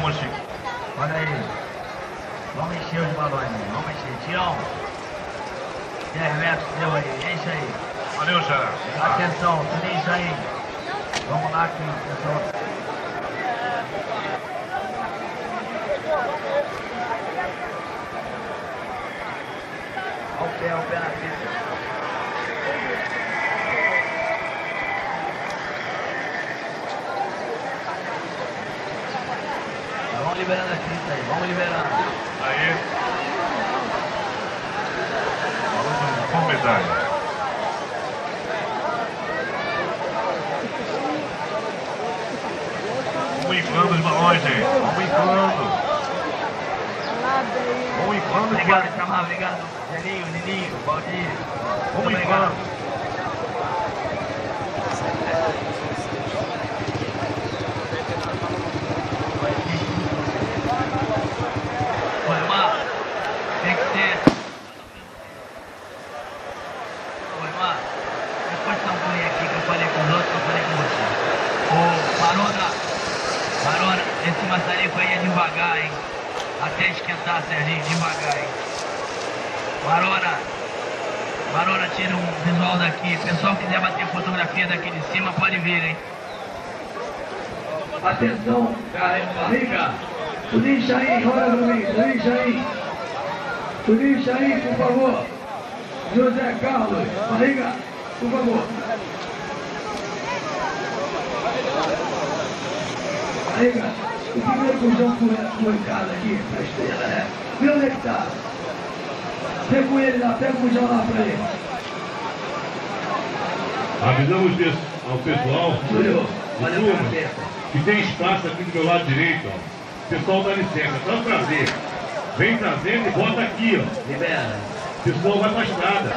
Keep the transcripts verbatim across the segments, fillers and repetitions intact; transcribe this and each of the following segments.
Vamos, Chico. Olha aí. Vamos encher os balões, vamos encher. Tião. dez metros deu aí, enche aí. Valeu, Xará. Atenção, tudo isso aí. Vamos lá aqui, pessoal. Olha o pé, olha o pé na pista. Vamos liberando a pista aí, vamos liberando. Aí. Com medalha. Vamos inflando os balões, gente. Vamos inflando. Vamos inflando. Obrigado, Itamar. Obrigado. Zelinho, Lininho, Valdir. Vamos inflando. Olha, Mar, tem que ter. Oi, Mar, depois dá um pulinho aqui que eu falei com os outros, que eu falei com você. Ô, Marona, Marona, esse maçarico aí é devagar, hein? Até esquentar, Serginho, devagar, hein? Marona, Marona, tira um visual daqui. Pessoal que quiser bater fotografia daqui de cima, pode vir, hein? Atenção, barriga. Tuninho Chaim, olha pra mim, Tuninho Chaim. Tuninho Chaim, por favor. José Carlos, barriga, por favor. Barriga, o primeiro puxão foi o Ricardo aqui, pra estrela, né? Vê onde é que tá. Pega com ele lá, pega o puxão lá pra ele. Avisamos ao pessoal Júlio, valeu pela turma, festa. que tem espaço aqui do meu lado direito, ó. Pessoal, dá licença, dá trazer. Vem trazendo e bota aqui, ó. Libera. O pessoal vai pra estrada.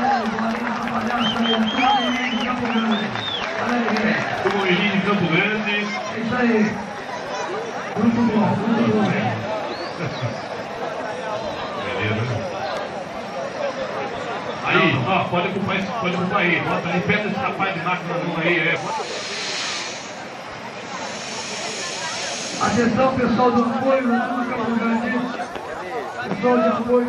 Como o menino de Campo Grande. É isso aí. Muito bom, muito bom. Beleza. Aí, ó, pode ocupar, esse, pode ocupar aí. Bota ali, pega esse rapaz de máquina na mão aí, é. Atenção, pessoal do apoio, na Turma Campo Grande. Pessoal de apoio.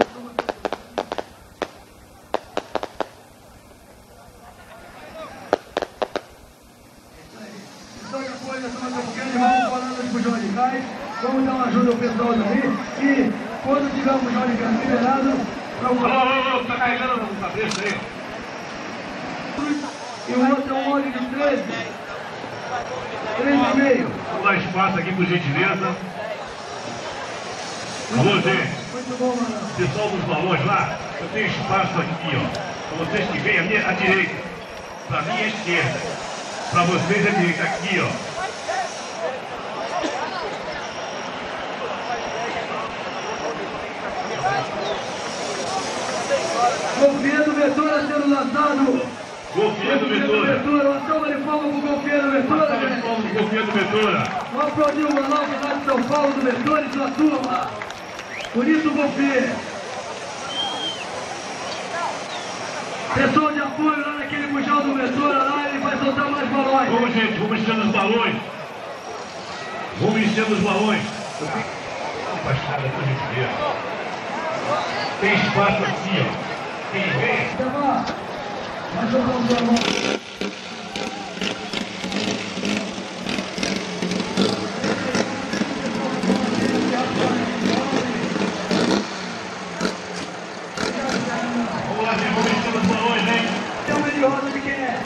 Pessoal de apoio da Turma Campo Grande, vamos falando dos bujões de gás. Vamos dar uma ajuda ao pessoal dali. E quando tiver um bujão de gás liberado, vamos. Alô, alô, alô, tá carregando na cabeça aí. E o outro é um óleo de treze. três e meio. Vamos dar espaço aqui, por gentileza. Alô, gente. Muito bom, mano. Pessoal dos balões lá, eu tenho espaço aqui, ó. Para vocês que vêm, a minha à direita. Para mim, à esquerda. Para vocês, à direita. Aqui, ó. Golfinha do Ventura sendo lançado. Golfinha do Ventura. Uma salva de palmas pro Golfinha do Ventura, Uma gente. salva do Golfinha do Ventura. Vamos aplaudir o balão lá de São Paulo do Ventura e sua turma. Por isso, Golfinha. Pessoal de apoio lá naquele bujão do Ventura, lá ele vai soltar mais balões. Vamos, gente, vamos enchendo os balões. Vamos enchendo os balões. Vamos estrada por gentileza. Tem espaço aqui, ó. Quem vem? Chamar. Vai soltar os balões. Vamos lá, gente, vamos enchendo os balões, hein? Tem uma de roda de quem é?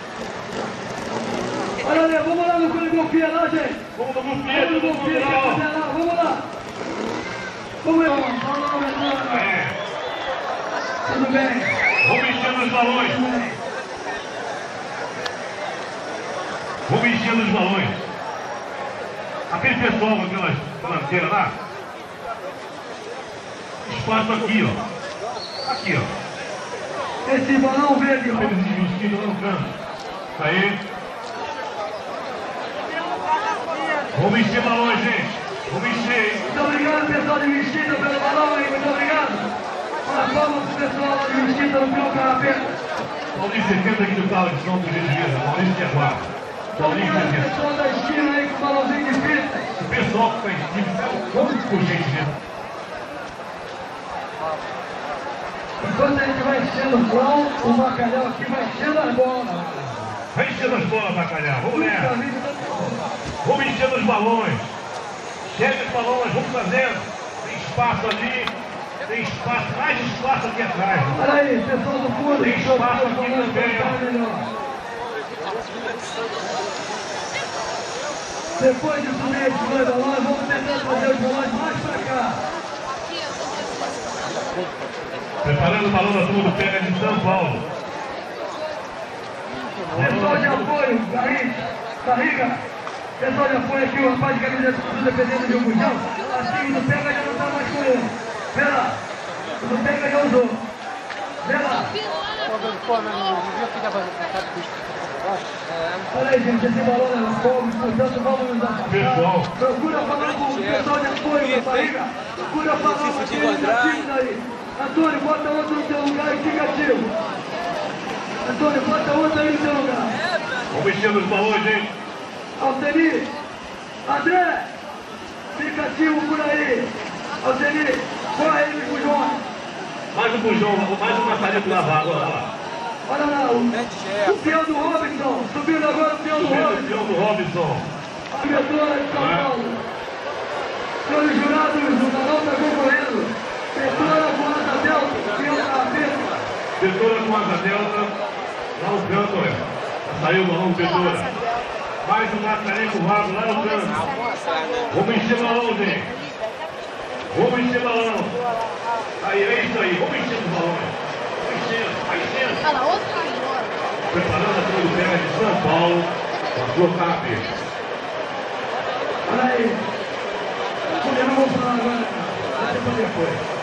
Olha ali, vamos lá no Golfinha lá, gente. Vamos no Vamos Golfinha, no vamos Golfinha, lá, quer fazer lá, vamos lá. Vamos lá, vamos lá. ó. É. Tudo bem? Vamos enchendo os balões. Vamos enchendo os balões. Aquele pessoal com aquelas lanteiras lá. Espaço aqui, ó. Aqui, ó. Esse balão verde, ó. Eles desvestindo lá no canto. Isso aí. Vamos encher balões, gente. Vamos encher, hein? Muito obrigado, pessoal de Mesquita, pelo balão aí, muito obrigado. Uma palma pro pessoal lá de Mesquita no Pio Carapeta. Maurício, senta aqui no carro de som, por gentileza. Maurício de Aguardo. Também o pessoal da esquina aí com o balãozinho de fita. o pessoal que está em cima, vamos por gentileza. Enquanto a gente vai enchendo o pão, o bacalhau aqui vai enchendo as bolas. Vai enchendo as bolas, bacalhau. Vamos nessa. Vamos enchendo os balões. Chega os balões, vamos fazendo. Tem espaço ali. Tem espaço, mais espaço aqui atrás. Olha aí, pessoal do fundo. Tem espaço aqui também. Depois de subir esses dois balões, vamos tentar fazer os balões mais pra cá. Preparando o balão da turma do Pega de São Paulo. Pessoal de apoio, Barriga, Barriga. Pessoal de apoio aqui, o rapaz de camisa azul dependendo de um bujão. Assim, o do Pega já não está mais com ele. Vê lá, o do Pega já usou. Vê lá. Olha aí, gente, esse balão é fogo, portanto vamos nos afastar. Pessoal. Procura falar com o pessoal de apoio da Barriga. Procura falar com aqueles ativos aí. Antônio, bota outro no teu lugar e fica ativo. Antônio, bota outro aí no teu lugar. Vamos enchendo os balões, gente. Altenir, André, fica ativo por aí. Altenir, corre aí nos bujões. Mais um bujão, mais um maçarico lavado, olha lá. Olha lá, o, o peão do Robinson, subindo agora o peão do Subindo o Robinson. peão do Robinson. A metrônola de São Paulo. Senhores jurados, o balão está concorrendo. Metrônola com asa delta, peão da cabeça. Petora com asa delta. Lá no canto, olha. Saiu o balão do Petora. Mais um maçarico lavado lá no canto. Vamos encher balão, gente. Vamos encher balão. Aí, é isso aí. Vamos encher os balões. Vai enchendo, vai enchendo. Olha lá, outro agora. Preparando a turma do Pega de São Paulo. Com a sua cap. Olha aí. Eu não vou falar agora, cara. Deixa pra depois.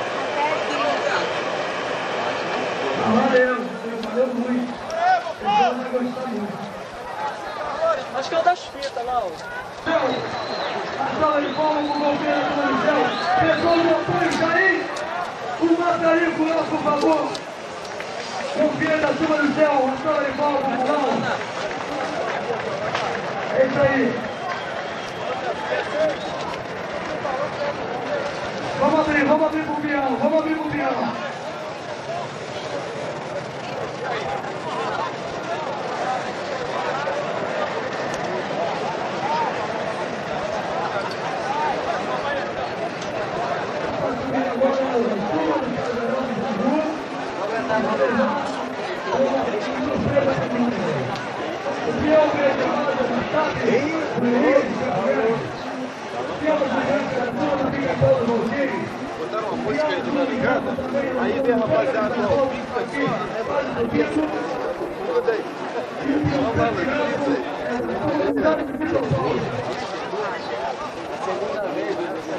Ah, valeu. Valeu muito. O pessoal vai gostar muito. Acho que é o das fitas lá, ó. A sala de palmas com o governo do céu. Pessoal do apoio, Jair. O maçarico lá, por favor. Confia da turma do céu. A sala de palmas, por favor. É isso aí. Vamos abrir, vamos abrir pro peão, vamos abrir pro peão. Botaram uma música aí de madrugada, aí vem a rapaziada, ó, aqui, tudo aí. Segunda vez,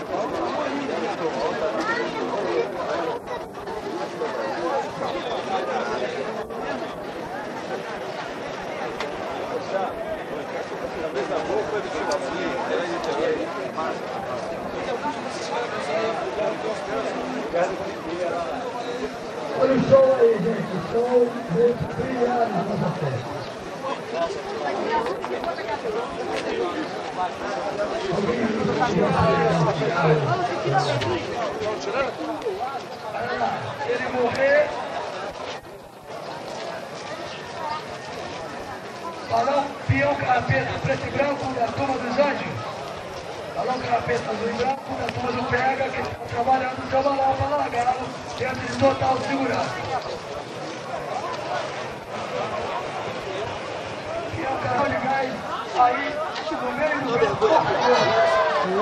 olha o sol aí, gente. O sol veio brilhar na nossa festa. Ele morrer. Balão, peão, carapeta, preto e branco da turma dos anjos. Balão, carapeta, azul e branco da turma do Pega, que está trabalhando o seu balão para largar dentro de total segurança. Peão, carão de gás, aí, no meio do campo.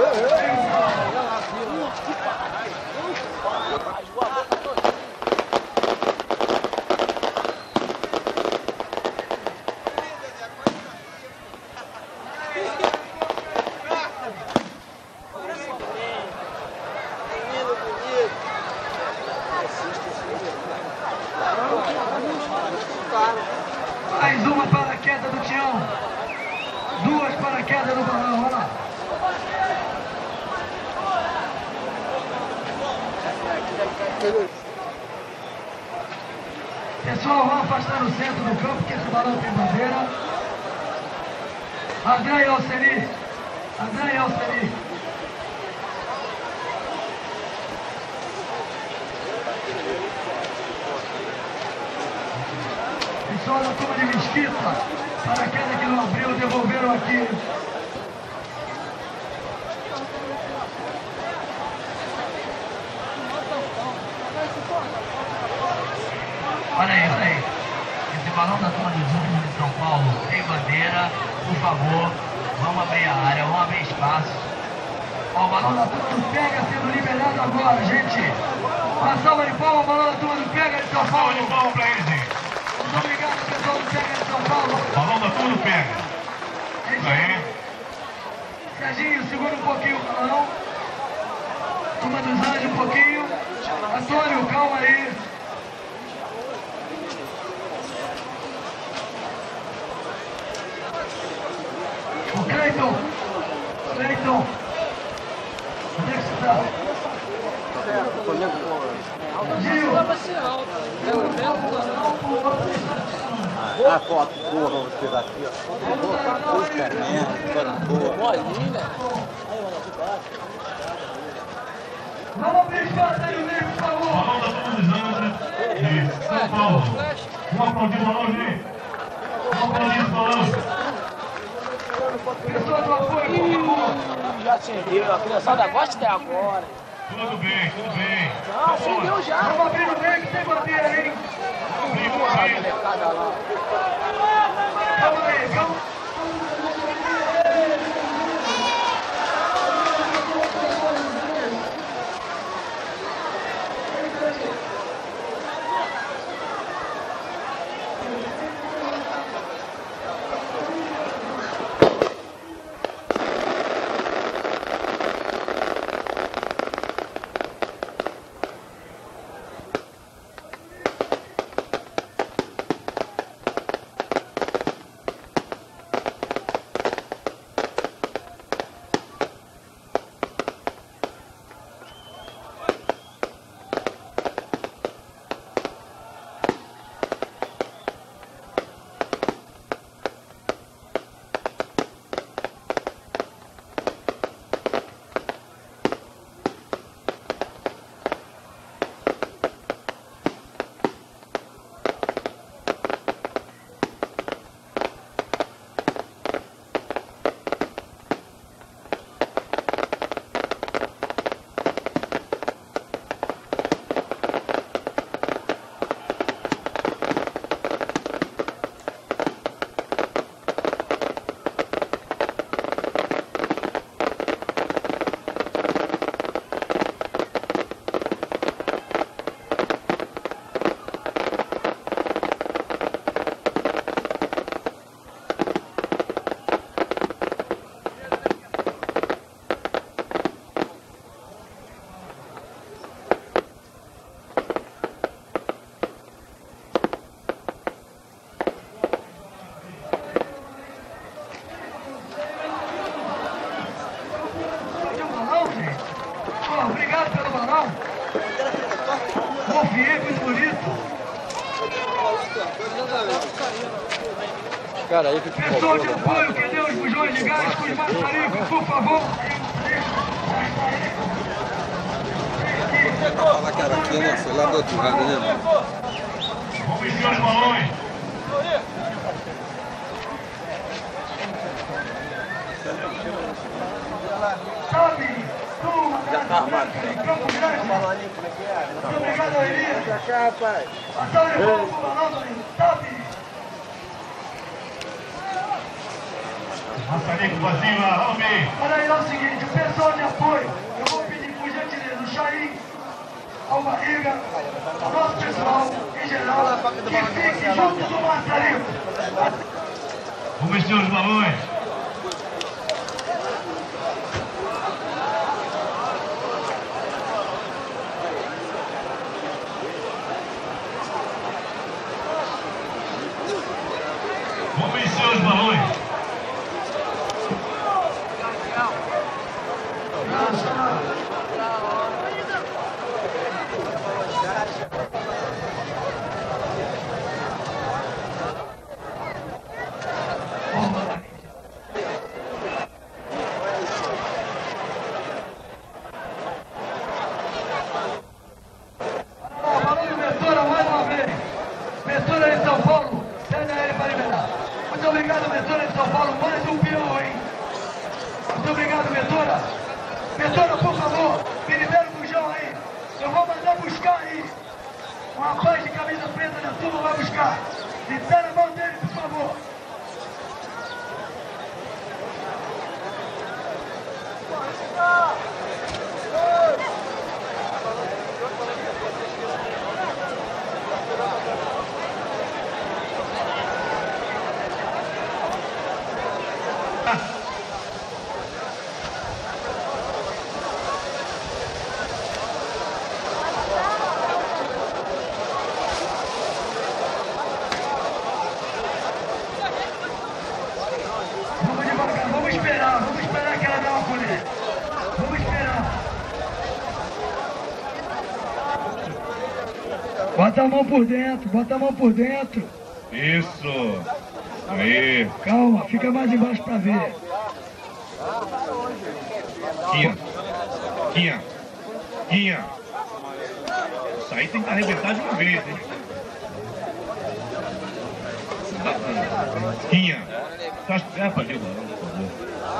Mais uma paraquedas do Tião. Duas paraquedas do balão, olha lá. Pessoal, vamos afastar o centro do campo, porque esse balão tem bandeira. André Alceli. André Alceli. Pessoal da turma de Mesquita, para aquela que não abriu, devolveram aqui. Olha aí, olha aí. Esse balão da turma dos últimos de São Paulo tem bandeira, por favor, vamos abrir a área, vamos abrir espaço. Ó, o balão da turma do Pega sendo liberado agora, gente. Uma salva de palmas, o balão da turma do Pega de São Salva Paulo. de palmas pra eles, hein? Muito obrigado, pessoal do Pega de São Paulo. Balão da turma pega. É Isso aí. Serginho, segura um pouquinho o balão. Turma dos Anjos, um pouquinho. Antônio, calma aí. O Cleiton. Cleiton. Onde é que você está? Gil. A foto boa, vamos tirar aqui, ó. Os carinhas, foto boa. Bolinha. Vamos abrir espaço aí no meio, por favor. Balão da turma dos Anjos de São Paulo. Vamos aplaudir o balão, gente. Vamos aplaudir esse balão. Pessoal do apoio, por favor. Já acendeu, a criançada gosta até agora. Tudo bem, tudo bem. Não, acendeu já. Vamos abrir no meio que tem bandeira, hein? Vamos abrir, vamos A abrir. molecada lá. Calma aí, calma. Obrigado pelo balão. Confiei, muito bonito. Cara, aí que Pessoal de apoio, que deu os bujões de gás com os maçaricos, por favor. fala que era aqui, né? Sei lá do outro lado, né, mano? Vamos encher os balões. Sabe, turma, já tá armado. Campo Grande. Muito obrigado, Elias. Pra cá, rapaz. Passou de volta pro balão, Toninho. Sabe. Maçarico vazio lá, vamos ver. Olha aí, é o seguinte, o pessoal de apoio, eu vou pedir por gentileza, o Chaim, ao Barriga, ao nosso pessoal em geral, que fique junto do Maçarico. Vamos encher os balões. Vamos encher os balões. obrigado, Metora de São Paulo, mais um peão, hein? Muito obrigado, Metora. Metora, por favor, me libera o bujão aí. Eu vou mandar buscar aí. Um rapaz de camisa preta da turma vai buscar. Me dá na mão dele, por favor. Vamos devagar, vamos esperar, vamos esperar que ela dê uma colher. Vamos esperar. Bota a mão por dentro, bota a mão por dentro. Isso. Aí. Calma, fica mais embaixo pra ver. Quinha. Quinha. Quinha. Isso aí tem que arrebentar de uma vez, hein? Quinha. Tá, é, pra Gilda, não, por favor.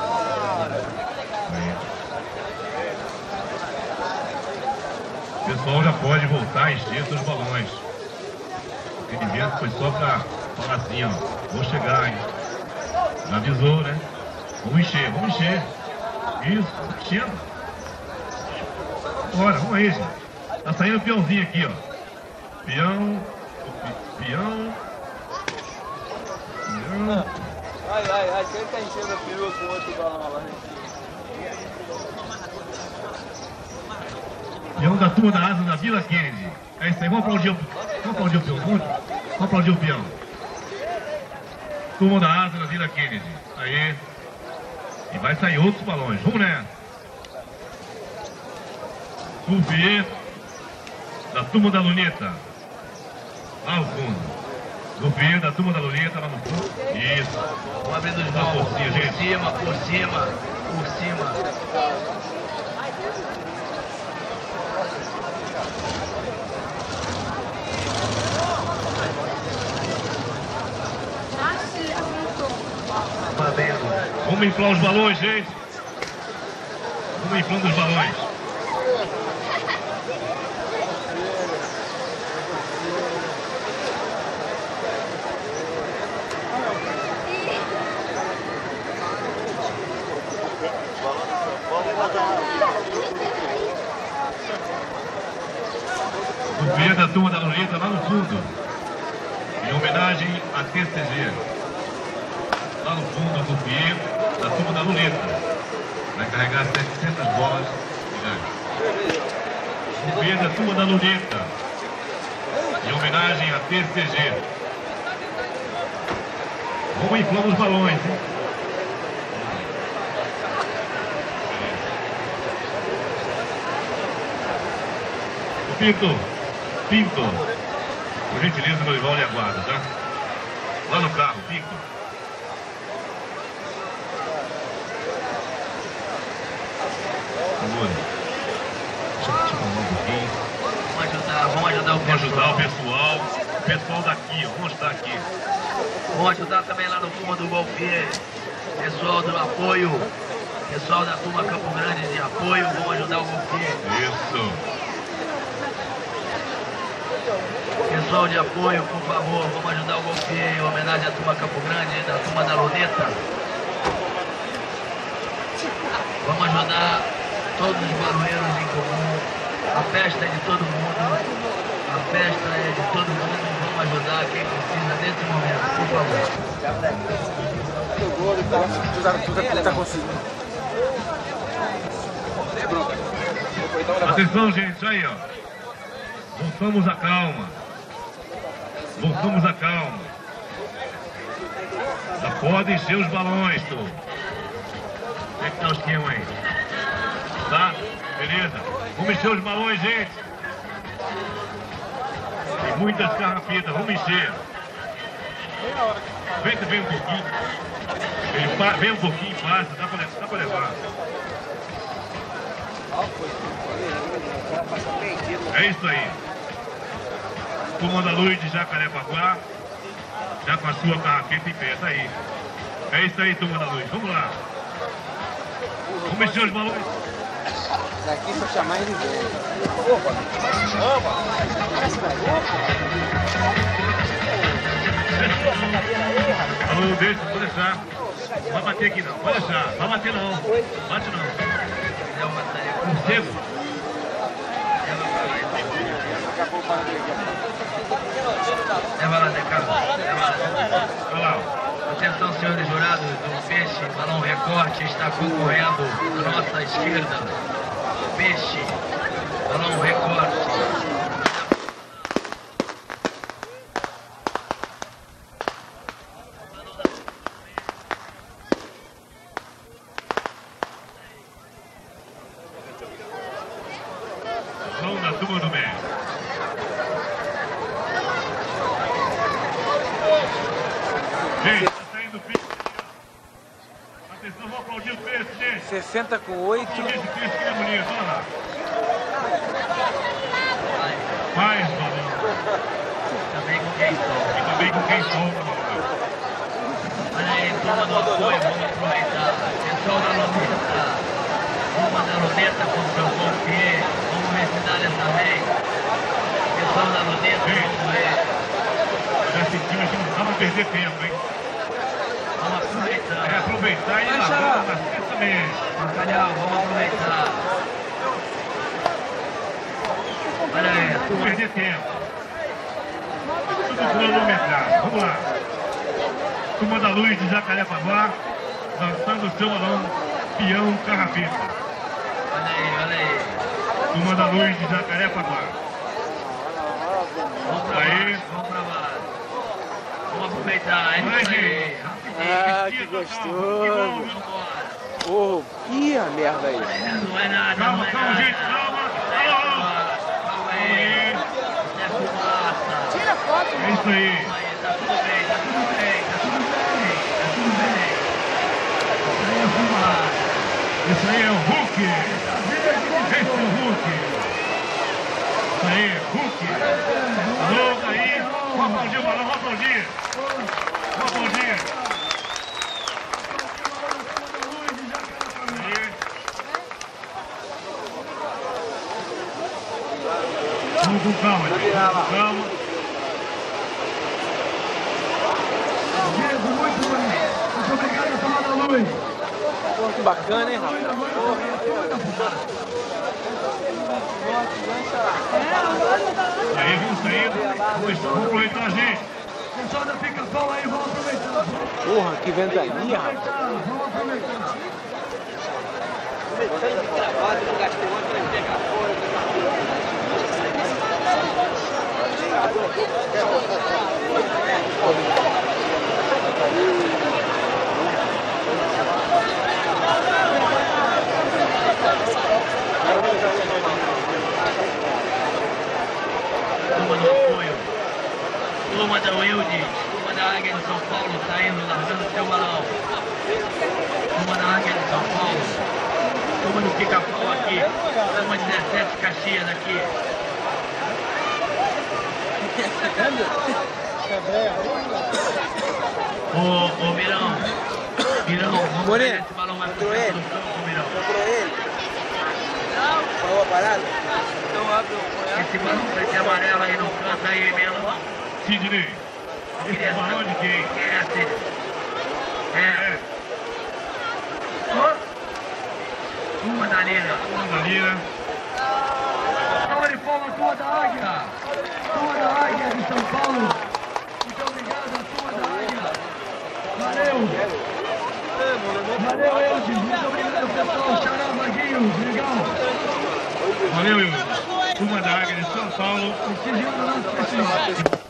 Aí. O pessoal já pode voltar a encher seus balões. Aquele evento foi só pra falar assim, ó. Vou chegar, hein? Já avisou, né? Vamos encher, vamos encher. Isso, enchendo. Bora, vamos aí, gente. Tá saindo o peãozinho aqui, ó. Peão. Peão. Peão. Ai, ai, ai, quem tá enchendo a perua com outro balão lá? Peão da turma da asa da Vila Kennedy. É isso aí, vamos aplaudir o, vamos aplaudir o peão. Vamos, vamos aplaudir o peão. Turma da asa da Vila Kennedy. Aí. E vai sair outros balões. Vamos nessa. Soufflé da turma da luneta. Lá no fundo. Soufflé da turma da luneta lá no fundo. Isso. Vamos abrir dos Dá mãos. forcinha, Por gente. cima, por cima, por cima. Vamos inflar os balões, gente. Vamos inflando os balões. O P da turma da Luneta lá no fundo. Em homenagem à T C G. Lá no fundo do P da turma da Luneta. Vai carregar setecentas bolas gigantes. O P da turma da Luneta. Em homenagem à T C G. Vamos inflando os balões, hein? O Pinto, Pinto, por gentileza, meu irmão, lhe aguarda, tá? Lá no carro, Pinto. Por favor. Deixa eu te falar um pouquinho. Vamos ajudar, vamos ajudar o Vamos ajudar o pessoal. pessoal. O pessoal daqui, ó. Vamos ajudar aqui. Vamos ajudar também lá no fundo do Golfier. Pessoal do apoio. Pessoal da turma Campo Grande de apoio. Vamos ajudar o Golfier. Isso. Pessoal de apoio, por favor, vamos ajudar o Golfier em homenagem à turma Campo Grande, da turma da Luneta. Vamos ajudar todos os barulheiros em comum. A festa é de todo mundo. A festa é de todo mundo. Vamos ajudar quem precisa nesse momento, por favor. Atenção, gente, isso aí, ó. Voltamos a calma. Voltamos a calma. Já pode encher os balões, tu. Como é que tá o esquema aí? Tá? Beleza? Vamos encher os balões, gente. Tem muitas garrafitas, vamos encher. Vem, vem um pouquinho. Ele pa- vem um pouquinho, passa, dá pra, dá pra levar. É isso aí. Turma da Luz de Jacarepaguá. já com a sua carraqueta em pé, tá aí. É isso aí, turma da luz. Vamos lá. Vamos mexer os balões. Daqui só chamar ele vem. Opa! Opa! Alô, deixa, pode deixar. Não vai bater aqui não, pode deixar. Não vai bater não. Bate não. Percebo. Leva lá, Zé Carlos. Leva lá. Olha lá. Atenção, senhores jurados, o Peixe, balão recorte, está concorrendo à nossa esquerda. Peixe, balão recorte. Vamos na turma do meio. Gente, tá saindo o peixe ali, ó. Atenção, vamos aplaudir o peixe, gente. sessenta com oito. Aplaudir esse peixe que é bonito, olha lá. Mais balão. Também com quem solta. E também com quem solta. Olha aí, turma do apoio, vamos aproveitar. Pessoal da Luneta, turma da Luneta comprou o bom pé. Vamos ver se dá dessa vez. Pessoal da Luneta, vamos ver. Já sentimos que não dá pra perder tempo, hein? Vamos aproveitar. É aproveitar e ir lá, vamos na sexta mesmo. Bacalhau, vamos aproveitar. Olha aí, Não turma. perder tempo. Tudo cronometrado. Vamos lá. Turma da Luz de Jacarepaguá, lançando o seu balão peão carrapeta. Olha aí, olha aí. Turma da Luz de Jacarepaguá. Vamos pra Aí. baixo, vamos pra baixo. Vamos aproveitar, é Vai, isso aí. gente. Ah, que Que bom, gostoso. Vambora. Oh, ih, a merda aí. Não é nada, não Calma, é calma, nada. gente, calma. Calma, calma aí. Isso é fumaça. Tira foto, É isso aí. Calma aí, tá tudo bem, tá tudo bem, tá tudo bem, tá tudo bem. Isso aí é fumaça. Isso aí é o Hulk. Esse é o Hulk. Isso aí, Hulk. Louco aí. Vamos aplaudir o balão, vamos aplaudir. Vamos aplaudir. Aí. Vamos com calma, gente. Vamos com calma. Diego, muito bonito. Muito obrigado, turma da luz. Pô, que bacana, hein, Rafa? Aí, vamos saindo. Vamos vamos aproveitar a gente. Pessoal da Pica-Pau aí, vamos aproveitar. Porra, que ventania, Rafa. Vamos aproveitar. Turma do apoio. Turma da Wilde. Turma da Águia de São Paulo saindo, largando seu balão. Turma da Águia de São Paulo. Turma do Pica-Pau aqui. Turma dezessete Caxias aqui. Ô, ô, Mirão. Mirão, vamos Moreno, pegar esse balão mais pro entrou centro ele? do campo, Mirão. Entrou ele? Falou a parada? Esse balão preto e amarelo aí no canto aí, Mirão. Sidney. Esse é o balão de quem? Quem é esse? É. É. Ó. Turma da Lira. Turma da Lira. Salva de palmas, turma da Águia. Turma da Águia de São Paulo. Muito obrigado, turma da Águia. Valeu. Valeu, Eudes. Muito obrigado, pessoal. Xará, Vaguinho. Legal. Valeu, Wilson. Turma da Águia de São Paulo. Prestigiando o nosso festival.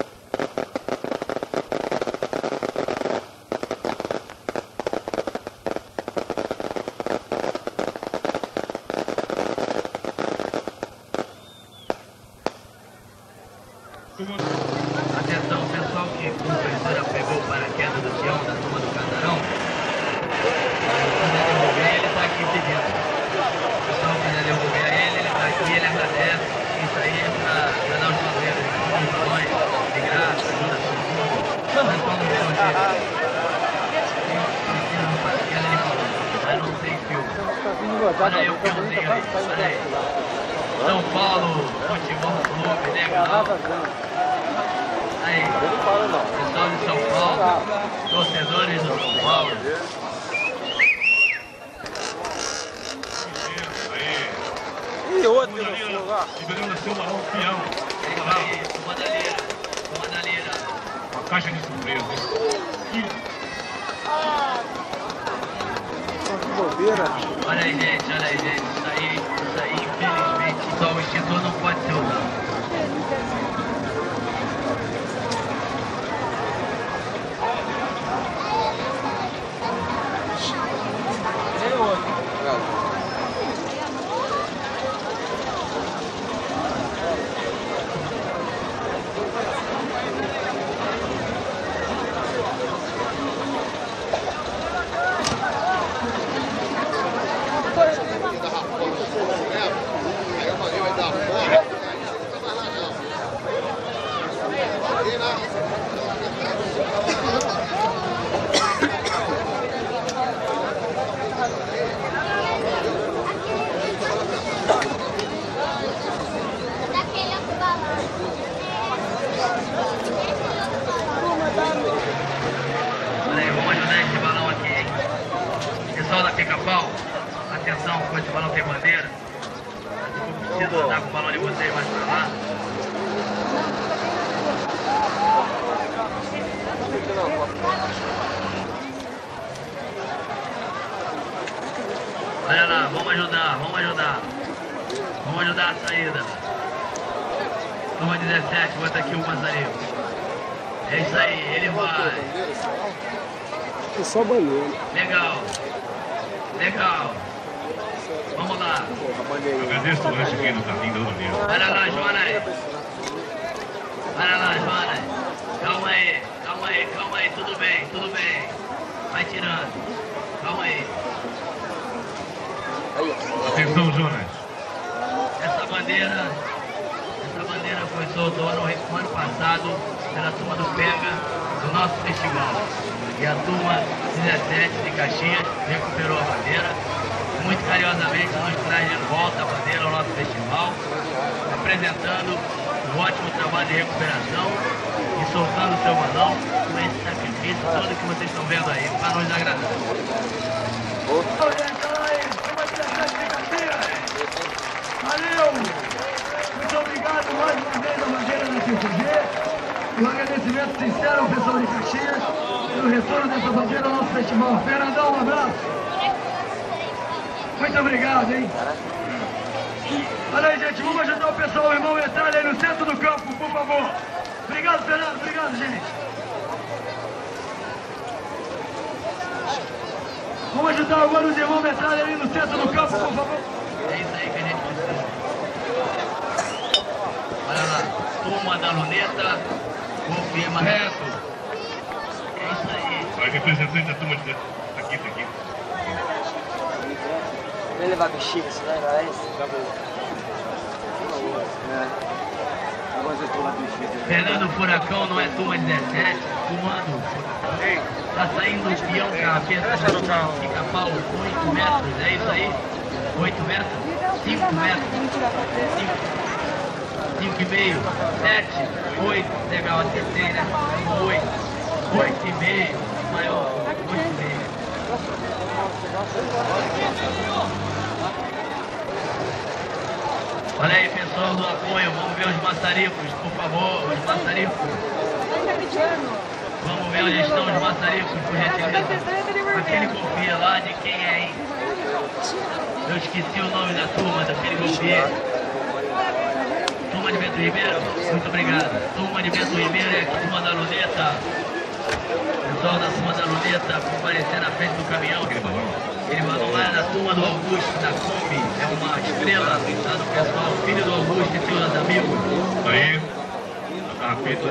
Atenção, pessoal que a professora pegou o paraquedas do peão da turma do Casarão. Se devolver, ele está aqui pedindo. O pessoal quiser devolver a ele, ele está aqui, ele agradece. Isso aí é para dar os favores, os balões de graça, ajuda todo mundo. Olha aí o peãozinho aí, olha aí. São Paulo Futebol Clube, legal. Aí, pessoal de São Paulo, torcedores do São Paulo. E outro no lugar. Liberando seu balão peão. É isso aí, comandalheira, comandalheira. Uma caixa de surpresa. Olha aí, gente, olha aí, gente. Isso aí, isso aí, infelizmente, só o extintor não pode ser usado. Olha aí, vamos ajudar esse balão aqui, hein? Pessoal da Pica-Pau, atenção, com esse balão tem bandeira. Eu preciso andar com o balão de vocês mais pra lá. Olha lá, vamos ajudar, vamos ajudar. Vamos ajudar a saída. Turma dezessete, bota aqui o passarinho. É isso aí, ele vai. É só banheiro. Legal. Legal. Vamos lá. Agradeço o lanche aqui do Carlinho da Bandeira. Olha lá, Joana. Olha lá, Joana. Calma aí, calma aí, calma aí. Tudo bem, tudo bem. Vai tirando. Calma aí. Atenção, Jonas. Essa bandeira, essa bandeira foi solta ano, ano passado pela turma do Pega, do nosso festival. E a turma dezessete de Caxias recuperou a bandeira. Muito carinhosamente nos traz de volta a bandeira ao nosso festival, apresentando um ótimo trabalho de recuperação e soltando o seu balão com esse sacrifício todo que vocês estão vendo aí, para nos agradar. Valeu! Muito obrigado mais uma vez à bandeira da C C G. Um agradecimento sincero ao pessoal de Caxias pelo retorno dessa bandeira ao nosso festival. Fernandão, um abraço. Muito obrigado, hein? Olha aí, gente, vamos ajudar o pessoal, o irmão Metralha aí no centro do campo, por favor. Obrigado, Fernando, obrigado, gente. Vamos ajudar agora os irmãos Metralha ali no centro do campo, por favor. É isso aí que a gente precisa. Olha lá, turma da luneta, confirma reto. É isso aí. Olha, representante da turma de... Aqui, tá aqui. Vem levar bexiga, isso daí, não é isso? Fernando Furacão não é turma dezessete, comando Furacão. Tá saindo o peão capeta, Pica-Pau, oito metros, é isso aí? oito metros? cinco metros? cinco e meio? sete? oito? Legal, acertei, né? oito. oito e meio, maior, oito e meio. Olha aí, pessoal do apoio, vamos ver os maçaricos, por favor, os maçaricos. Vamos ver onde estão os maçaricos, por gentileza. Aquele confia lá de quem é, hein? Eu esqueci o nome da turma, daquele confia. Turma de Bento Ribeiro, muito obrigado. Turma de Bento Ribeiro é a turma da luneta. Pessoal da turma da luneta comparecer na frente do caminhão. Ele mandou lá na turma do Augusto, da Kombi. É uma estrela lá do pessoal, filho do Augusto e seus amigos. Aí, a fita.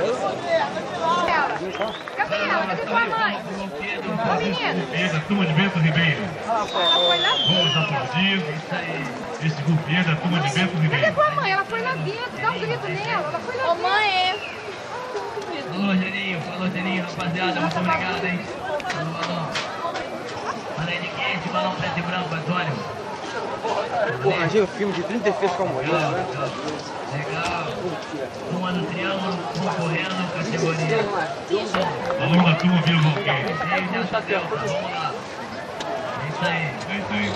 Cadê ela? Cadê sua mãe? Ô, menino. Essa turma de Bento Ribeiro. Ela foi lá Vamos aplaudir esse golpeiro da turma de Bento Cadê Ribeiro. sua mãe? Ela foi lá dentro. Dá um grito nela. Ela foi lá dentro. Ô, mãe, Falou, Geninho. Falou, Geninho. Rapaziada, muito obrigado, hein? Pelo balão. Olha aí de quem é esse balão preto e branco, Antônio? Porra, imagina o filme de trinta efeitos com a mulher, né? Legal. Uma no triângulo, concorrendo, categoria. Valor da turma Vila Valqueira. Seis dessa delta, vamos lá. É isso aí. É isso aí.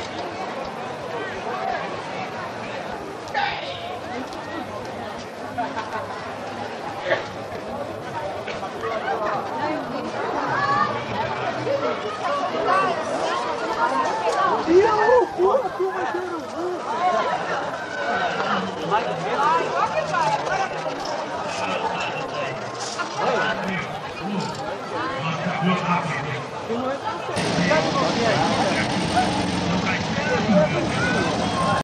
Vai,